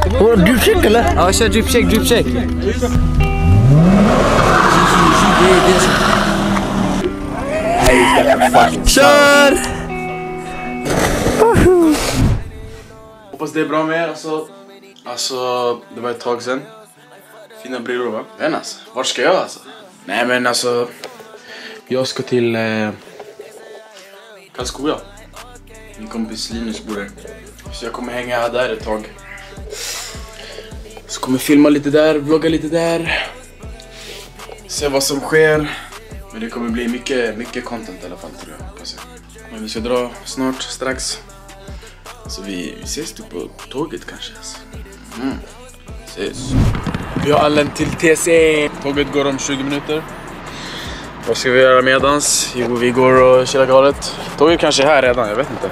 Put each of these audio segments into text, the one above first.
Dripcheck eller? Ja, kör dripcheck. Kör! Hoppas det är bra med er. Alltså, det var ett tag sedan. Fina brillor, va? Men alltså, vart ska jag alltså? Nej men alltså, jag ska till Karlskoga. Min kompis Linus bor där. Så jag kommer hänga där ett tag. Så kommer filma lite där, vlogga lite där. Se vad som sker. Men det kommer bli mycket content i alla fall, tror jag. Hoppas jag. Men vi ska dra snart, strax. Så vi ses typ på tåget kanske. Ses. Vi har anlänt till TC. Tåget går om 20 minuter. Vad ska vi göra medans? Jo, vi går och chillar galet. Tåget kanske är här redan, jag vet inte.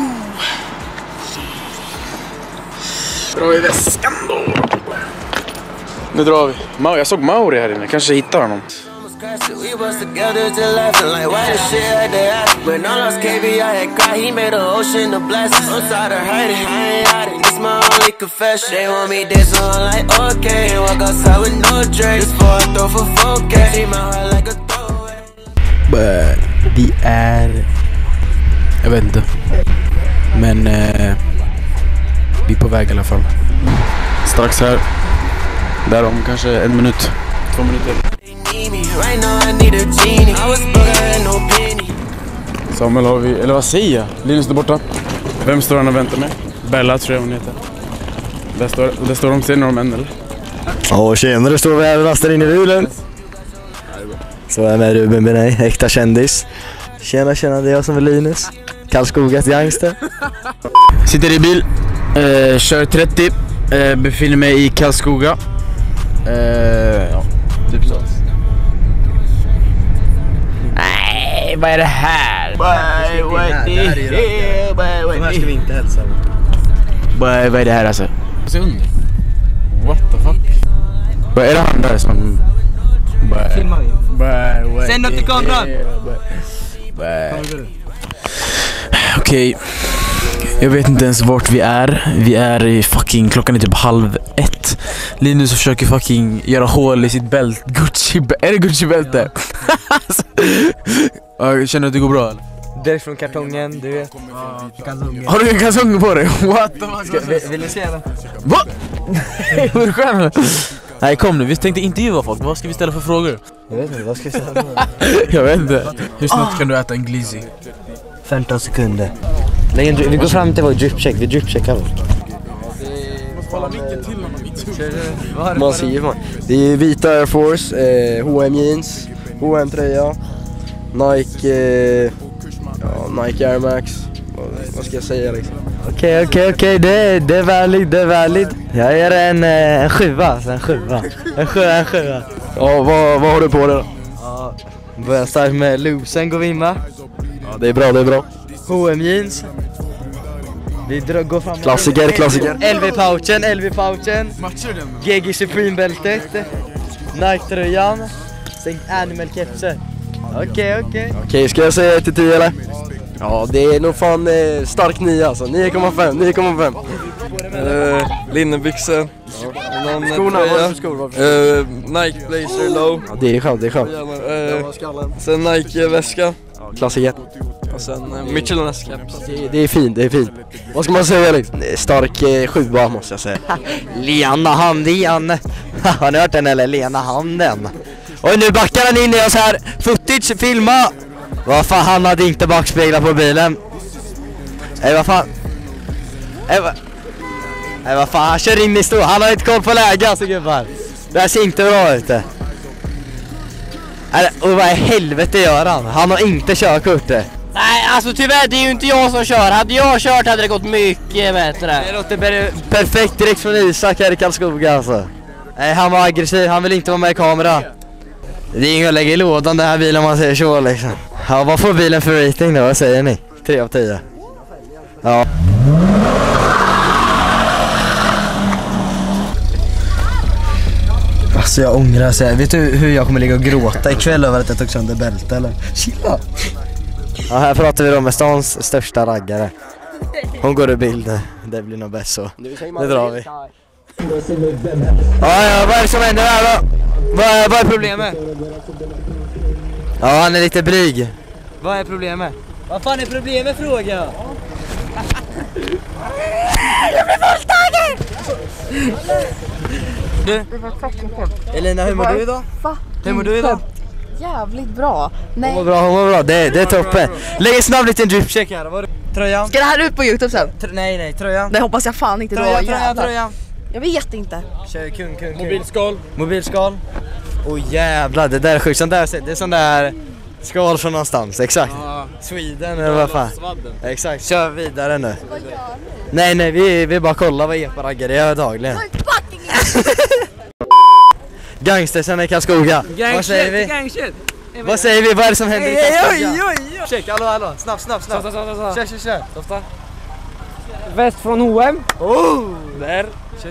Dra i väskan då. Nu drar vi. Jag såg Mauri här inne, kanske hittar honom. We was together just laughing like why this shit had to happen. When I lost KB, I had cried. He made an ocean of blessings. I'm tired of hurting, I ain't hiding. It's my only confession. They want me dead, so I'm like okay. Walk outside with no dress. Just for a throw for 4K. See my heart like a throwaway. Vi är... Jag vet inte. Men vi är på väg i alla fall. Strax här. Där om kanske 1 minut. 2 minuter. Samuel har vi, eller vad säger jag? Linus där borta. Vem står han och väntar med? Bella tror jag hon heter. Där står de, ser ni dem än eller? Ja, tjenare, står vi här och rastar in i bilen. Så är jag med Ruben Benay, äkta kändis. Tjena, det är jag som är Linus. Karlskogas gangster. Sitter i bil, kör 30, befinner mig i Karlskoga. Ja, typ så. Nej, vad är det här? De här ska vi inte hälsa. Vad är det här alltså? Se under. What the fuck? Vad är det han där som... Filmar vi. Sänd upp till kameran. Okej. Jag vet inte ens vart vi är. Vi är i fucking... Klockan är typ 12:30. Linus försöker fucking göra hål i sitt bälte. Är det Gucci-bälte? Känner du att det går bra eller? Direkt från kartongen, du vet. Har du en kalsonger på dig? What the fuck? Vill ni se den? Va? Hur skärmen? Nej, kom nu. Vi tänkte intervjua folk. Vad ska vi ställa för frågor? Jag vet inte, vad ska vi ställa? Jag vet inte. Hur snabbt kan du äta en glizzy? 15 sekunder. Vi går fram till vår dripcheck. Vi dripcheckar vårt. Man ser man. Det är vita Air Force, H&M jeans, H&M tröja, Nike Air Max. Vad ska jag säga liksom? Okej, det är värligt. Jag ger en sjua. En sjua. Ja, vad har du på dig då? Ja, börjar starkt med Loosen går vi med. Ja, det är bra. H&M jeans. Vi går fram. Klassiker. LV-pouchen. GG Supreme-bältet. Nike-tröjan. Sen Animal-kepsen. Okej, ska jag säga 1-10 eller? Ja, det är nog fan stark 9 alltså. 9,5. Linnebyxor. Skorna, Nike Blazer Low. Ja, det är skönt. Sen Nike-väska. Klassiker. Och sen Michelin-väska. Det är fint. Vad ska man säga liksom? Stark 7 måste jag säga. Lena handen. Har ni hört den eller? Lena handen. Oj, nu backar han in i oss här. Footage, filma. Vad fan, han hade inte bakspeglar på bilen. Vad fan, han kör in i stå. Han har inte koll på läge alltså gubbar. Det här ser inte bra ut. Och vad i helvete gör han? Han har inte körkort. Nej, alltså tyvärr, det är ju inte jag som kör. Hade jag kört hade det gått mycket bättre. Det låter perfekt direkt från Isak här i Karlskoga alltså. Nej, han var aggressiv, han vill inte vara med i kamera. Det är inget att lägga i lådan den här bilen om man säger så liksom. Ja, vad får bilen för rating då? Vad säger ni? 3 av 10. Ja. Alltså jag ångrar sig. Vet du hur jag kommer ligga och gråta ikväll över att jag tog sönder bälte eller? Chilla! Ja, här pratar vi då med stans största raggare. Hon går i bild. Det blir nog bäst så. Nu drar vi. Ja, vad är det som händer här då? Vad är problemet? Ja, han är lite blyg. Vad är problemet? Vad fan är problemet, fråga? Jag blir våldtagen! Du? Elina, hur mår du idag? Va? Hur mår du idag? Jävligt bra. Nej. Hon mår bra. Det är toppen. Lägg en snabb liten dripcheck här. Tröjan? Ska det här ut på YouTube sen? Nej, tröjan. Det hoppas jag fan inte. Tröjan. Jag vet inte. Kör kung. Mobilskal. Jävlar, det där är sjukt. Det är sån där skal från någonstans, exakt. Sweden eller vad fan. Exakt, kör vidare nu. Vad gör ni? Nej, vi bara kollar vad Epa raggar gör dagligen. Gangstersen i Karlskoga. Vad säger vi? Vad säger vi? Vad är det som händer i Karlskoga? Oj. Check, hallå. Snabbt. Kör. Väst från H&M. Där. Kör.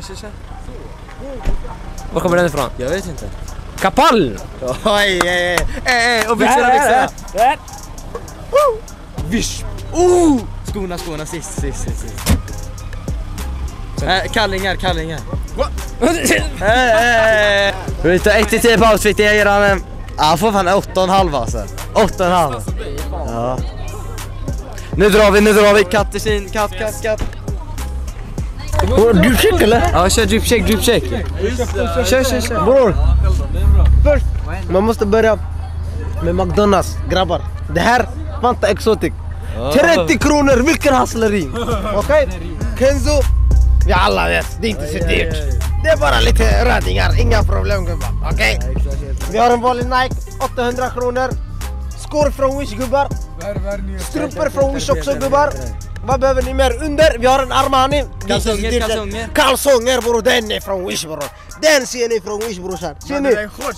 Var kommer den ifrån? Jag vet inte. Kapall! Oj, och byxorna. Där. Vish. Skorna sist. Kallingar. Vi tar 1-10 på outfit. Jag ger han en... Ja, får fan 8,5 alltså. 8,5. Ja. Nu drar vi. Katt. Dripcheck eller? Ja, kör dripcheck. Kör. Bror. Först, man måste börja med McDonalds, grabbar. Det här var inte exotic. 30 kronor, vilken hustleri. Okej? Kenzo, vi alla vet, det är inte så dyrt. Det är bara lite rödingar, inga problem gubbar. Okej? Vi har en vanlig Nike, 800 kronor. Skor från Wish gubbar. Strumpor från Wish också gubbar. Vad behöver ni mer under? Vi har en Armani. Kalsonger bror, den är från Wish bror. Den ser ni från Wish brorsan. Ser ni?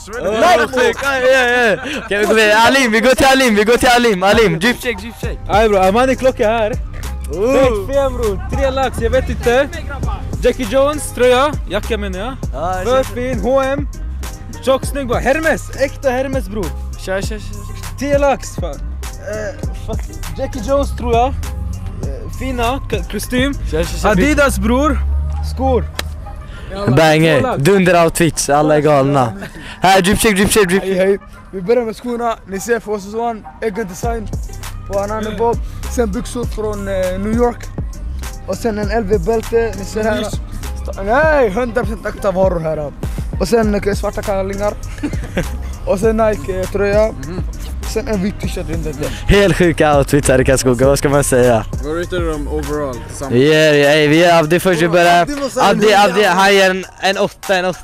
Okej, vi går vidare. Alim, vi går till Alim. Dripcheck. Nej bro, Armani klocka här. Fem bror, 3 lax, jag vet inte. Jackie Jones tröja, jacka menar jag. För fin, H&M. Tjock snygg bara, Hermes, äkta Hermes bror. Kör. 10 lax fan. Jackie Jones tror jag. Fina kostym. Adidas bror. Skor. Banger, dunder outfits, alla är galna. Här, dripcheck. Hej. Vi börjar med skorna. Ni ser Forces One, egen design på Anane Bob. Sen byxor från New York. Och sen en LV-bälte, ni ser här. Nej, 100% äkta varor här. Och sen svarta kallingar. Och sen Nike-tröja. Sen en vit t-shirt under det. Helt sjuka outfits här i Karlskoga, vad ska man säga? Vad ratear du dem overall? Vi är Abdi först i början. Abdi, han ger en 8. Kolla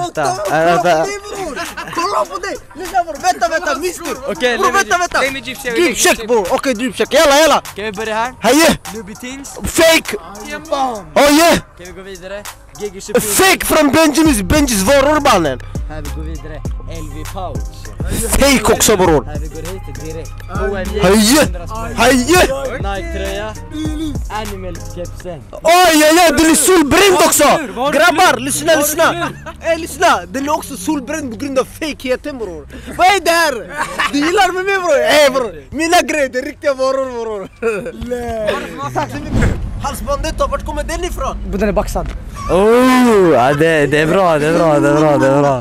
på dig! Lyssna bror, vänta, mister! Okej, vänta! lägg mig dripcheck. Dripcheck bror, okej dripcheck, jalla! Kan vi börja här? Heje! Lubitins. Fake! Oh yeah! Kan vi gå vidare? Fake från Benjis varor mannen! Här vi går vidare, LV Pouch. Fake också bror! Här vi går hit direkt. Heje! Nike-tröja. Animal-kepsen. Oj, den är solbränd också! Grabbar, lyssna! Den är också solbränd på grund av fakeheten bror. Vad är det här? Du gillar med mig bror? Bror, mina grejer, det är riktiga varor bror. Tack så mycket. Halsbandet då, vart kommer den ifrån? Den är baxad. Ja, det är bra.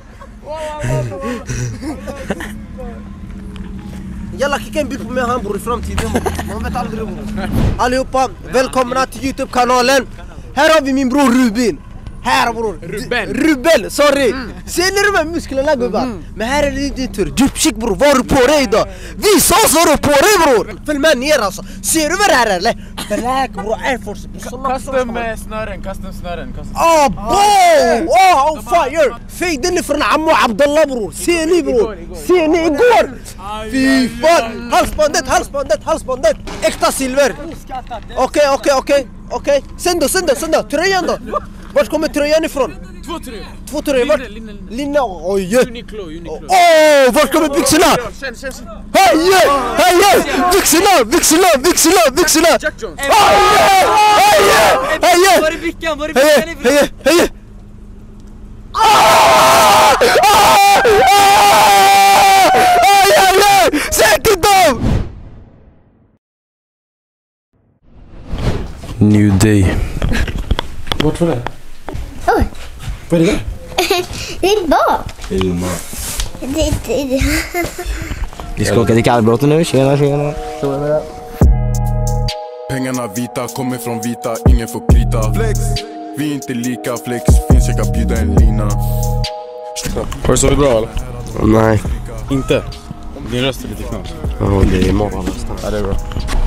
Jalla, kicka en bild på mig han bror i framtiden. Man vet aldrig bror. Allihopa, välkomna till YouTube-kanalen. Här har vi min bror Ruben. Här bror. Ruben, sorry. Ser ni de här musklerna gubbar? Men här är det din tur. Dripcheck bror, vad har du på dig idag? Visa oss vad du har på dig bror. Följ med ner alltså. Ser du vad det här är eller? Black bror, Air Force. Custom snören. On fire. Fake den är från Ammo Abdullah bror. Ser ni bror? Ser ni igår? Fy fan. Halsbandet. Äkta silver. Okej. Sen då. Tröjan då. Vart kommer tröjan ifrån? Två tröjor. Vart? Linne. Oj. Vart kommer byxorna? Hej! Byxorna. Hej! Var är vickan ifrån? Hej! Sätt dem! New Day. Vart var det? Oj. Vad är det där? Det är bak. Ilma. Det. Vi ska åka till kallbrotten nu, tjena. Pengarna vita, kommer från vita, ingen får krita. Flex, vi är inte lika, flex, finns jag kan bjuda en lina. Har du sovit bra eller? Nej. Inte? Din röst är lite knas. Ja, det är morgon nästan. Ja, det är bra.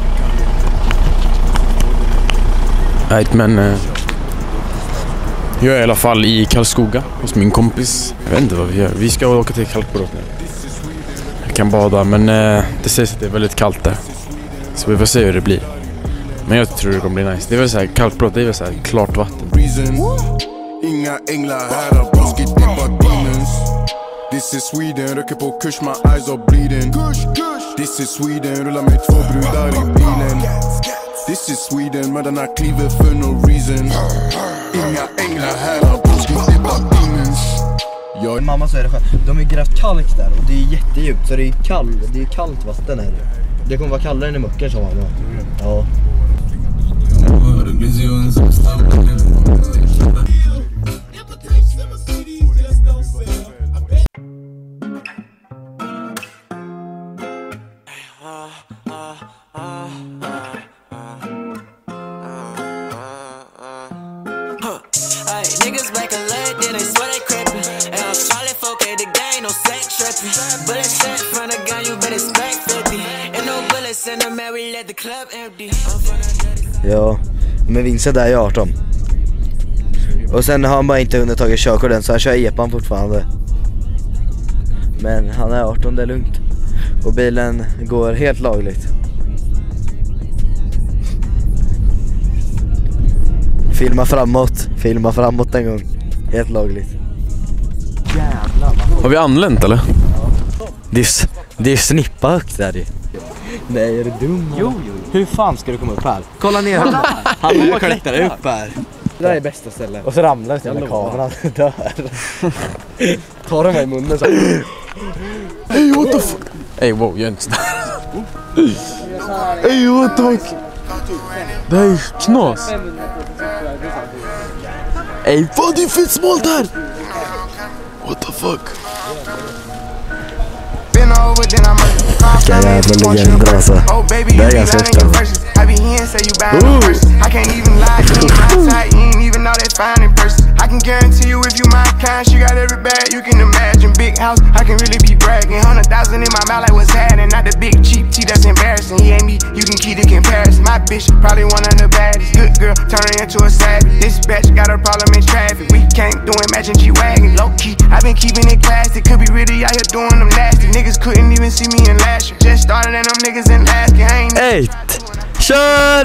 Nej, men jag är i alla fall i Karlskoga hos min kompis. Jag vet inte vad vi gör. Vi ska åka till Kalkbrott nu. Jag kan bada, men det sägs att det är väldigt kallt där. Så vi får se hur det blir. Men jag tror det kommer bli nice. Det är väl så här, Kalkbrott, det är väl så här klart vatten. Inga änglar här, broski, det är bara demons. This is Sweden, röker på kurs, my eyes are bleeding. This is Sweden, rullar med 2 brudar i bilen. This is Sweden, mödarna kliver för no reason. Inga änglar här, broski, det är bara demons. Mamma så är det skönt. De har grävt kalk där och det är jättedjupt så det är kallt vatten här. Det kommer vara kallare än i mucken som mamma. Ja. Niggas back a leg, then they swear they creepin'. And I'm Charlie folk at the game, no sex trippin'. Bullets set from the gun, you better expect 50. And no bullets in the man, we let the club empty. Ja, men Vincent är ju 18. Och sen har han bara inte hunnit tagit körkorten så han kör epan fortfarande. Men han är 18, det är lugnt. Och bilen går helt lagligt. Filma framåt en gång. Helt lagligt. Har vi anlänt eller? Det är snippa högt där ju. Nej, är du dum? Jo. Hur fan ska du komma upp här? Kolla ner honom. Han klättrar upp här. Det där är bästa stället. Och så ramlar det med kameran. Dör. Tar de mig i munnen så. Hey, what the fuck? Hey, wow, gör inte sådär. Hey, what the fuck? Det här är knas. Hey, vad är fett smalt här? What the fuck? Vilka jävla legender alltså. Det är ganska högt alltså. I can guarantee you if you my kind, she got every bag you can imagine. Big house, I can really be bragging. 100,000 in my mouth like what's happening. Not the big cheap tea that's embarrassing. He ain't me, you can keep the comparison. My bitch, probably one of the baddest. Good girl, turn her into a savage. This bitch got a problem in traffic. We can't do it, matching G-Wagon. Low key, I've been keeping it classy. Could be really out here doing them nasty. Niggas couldn't even see me in last year. Just started and them niggas in last year. I ain't Kör!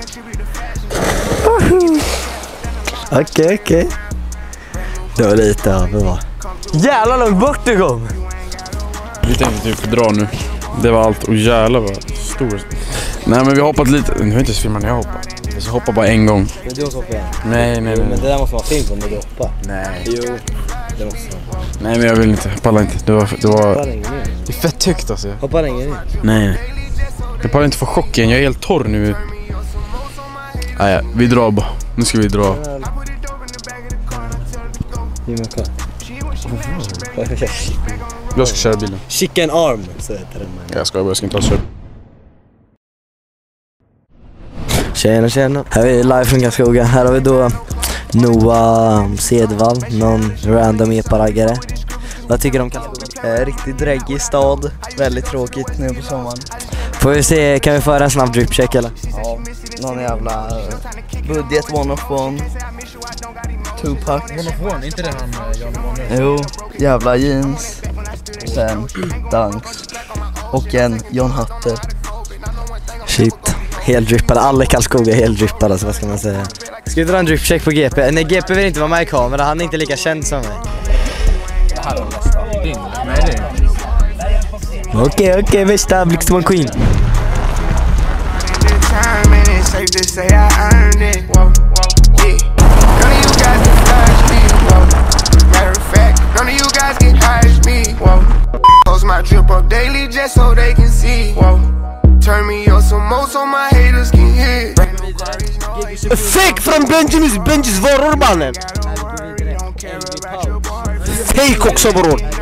Okej. Det var lite över va? Jävlar långt bort du kom! Vi tänkte typ dra nu. Det var allt. Och jävlar vad stor. Nej men vi har hoppat lite. Nu har inte filmat när jag hoppar. Vi ska hoppa bara en gång. Men du har hoppat igen? Nej. Men det där måste vara film när du hoppar. Nej. Jo, det måste vara. Nej men jag vill inte. Pallar inte. Det var Det är fett högt alltså. Hoppar ingen in? Nej. Jag pallar inte få chocken. Jag är helt torr nu. Nej, vi drar bara. Nu ska vi dra. Jag ska köra bilen. Chicken arm så heter den. Jag ska inte ha så. Tjena. Här är vi live från Karlskoga. Här har vi då Noah Sedvall, någon random epa-raggare. Vad tycker du om Karlskoga? Riktigt dräggig stad. Väldigt tråkigt nu på sommaren. Får vi se, kan vi föra en snabb dripcheck eller? Ja, någon jävla budget one of one. Tupac. One of one, inte det han Jan Emanuel? Jo, jävla jeans. Sen Dunks. Och en John Hatter. Shit, helt drippade. Alla Karlskoga är helt drippade, alltså vad ska man säga? Ska vi dra en dripcheck på GP? Nej, GP vill inte vara med i kamera, han är inte lika känd som mig. Det här är nästan din. Nej, Okej, värsta Blixtman Queen. My drip up daily just so they can see. Turn me up some more so my haters can hear. Fick från Benjis varor mannen. fake också bror.